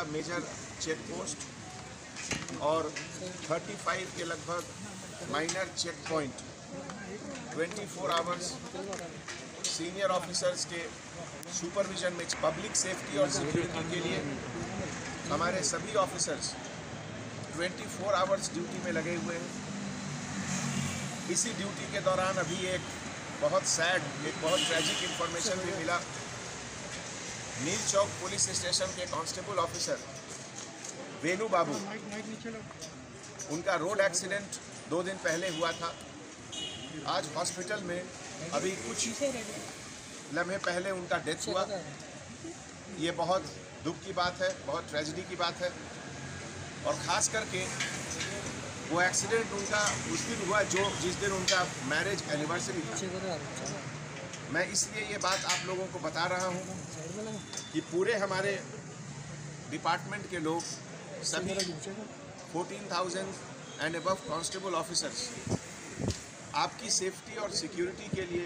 Major check post और 35 के लगभग minor check point 24 hours senior officers के सुपरविजन में पब्लिक सेफ्टी और सिक्योरिटी के लिए हमारे सभी ऑफिसर्स 24 आवर्स ड्यूटी में लगे हुए हैं। इसी ड्यूटी के दौरान अभी एक बहुत ट्रैजिक इंफॉर्मेशन भी मिला। नील चौक पुलिस स्टेशन के कांस्टेबल ऑफिसर वेणु बाबू, उनका रोड एक्सीडेंट 2 दिन पहले हुआ था। आज हॉस्पिटल में अभी कुछ लम्हे पहले उनका डेथ हुआ। ये बहुत दुख की बात है, बहुत ट्रेजेडी की बात है। और ख़ास करके वो एक्सीडेंट उनका उस दिन हुआ जिस दिन उनका मैरिज एनिवर्सरी था। मैं इसलिए ये बात आप लोगों को बता रहा हूँ कि पूरे हमारे डिपार्टमेंट के लोग सभी 14,000 एंड अबव कांस्टेबल ऑफिसर्स आपकी सेफ्टी और सिक्योरिटी के लिए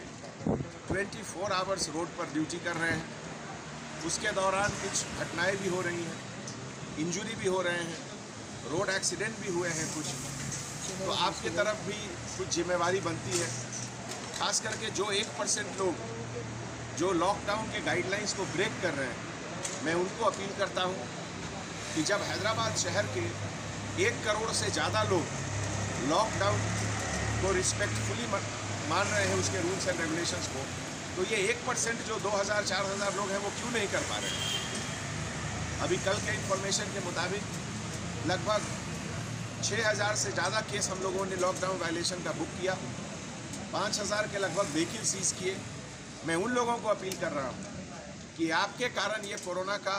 24 आवर्स रोड पर ड्यूटी कर रहे हैं। उसके दौरान कुछ घटनाएं भी हो रही हैं, इंजरी भी हो रहे हैं, रोड एक्सीडेंट भी हुए हैं कुछ। तो आपके तरफ भी कुछ जिम्मेवारी बनती है। खास करके जो 1% लोग जो लॉकडाउन के गाइडलाइंस को ब्रेक कर रहे हैं, मैं उनको अपील करता हूं कि जब हैदराबाद शहर के 1 करोड़ से ज़्यादा लोग लॉकडाउन को रिस्पेक्टफुली मान रहे हैं, उसके रूल्स एंड रेगुलेशंस को, तो ये 1% जो 2,000-4,000 लोग हैं वो क्यों नहीं कर पा रहे हैं। अभी कल के इंफॉर्मेशन के मुताबिक लगभग 6,000 से ज़्यादा केस हम लोगों ने लॉकडाउन वायलेशन का बुक किया, 5,000 के लगभग व्हीकल सीज किए। मैं उन लोगों को अपील कर रहा हूँ कि आपके कारण ये कोरोना का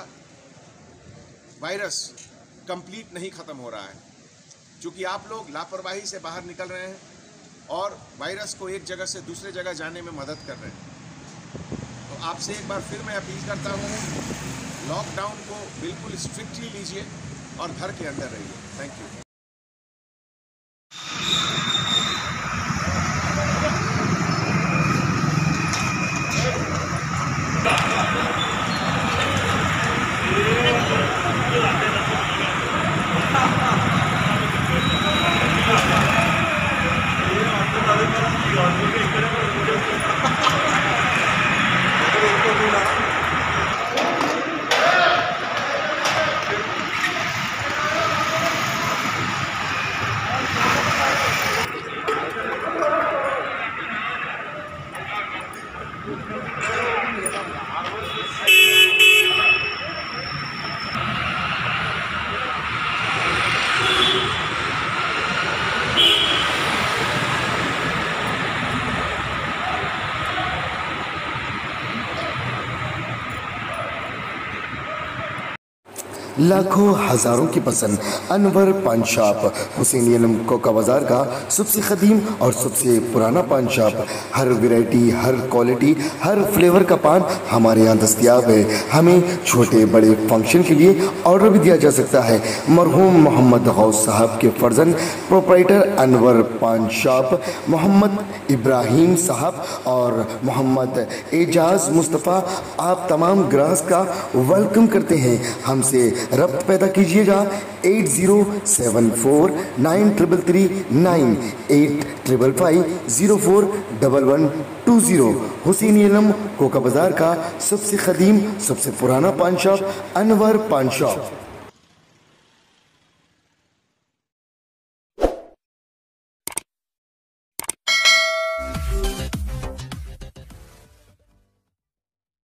वायरस कंप्लीट नहीं ख़त्म हो रहा है, क्योंकि आप लोग लापरवाही से बाहर निकल रहे हैं और वायरस को एक जगह से दूसरे जगह जाने में मदद कर रहे हैं। तो आपसे एक बार फिर मैं अपील करता हूँ, लॉकडाउन को बिल्कुल स्ट्रिक्टली लीजिए और घर के अंदर रहिए। Thank you. लाखों हजारों की पसंद अनवर पान शॉप, हुसैनी आलम कोका बाजार का सबसे कदीम और सबसे पुराना पान शॉप। हर वैरायटी, हर क्वालिटी, हर फ्लेवर का पान हमारे यहाँ दस्तयाब है। हमें छोटे बड़े फंक्शन के लिए ऑर्डर भी दिया जा सकता है। मरहूम मोहम्मद गौस साहब के फर्जन प्रोप्राइटर अनवर पान शॉप मोहम्मद इब्राहिम साहब और मोहम्मद एजाज मुस्तफ़ा आप तमाम ग्राहक का वेलकम करते हैं। हमसे रब्त पैदा कीजिएगा 8074933339 8555041120। हुसैनी आलम कोका बाजार का सबसे कदीम सबसे पुराना पान शॉप अनवर पान शॉप।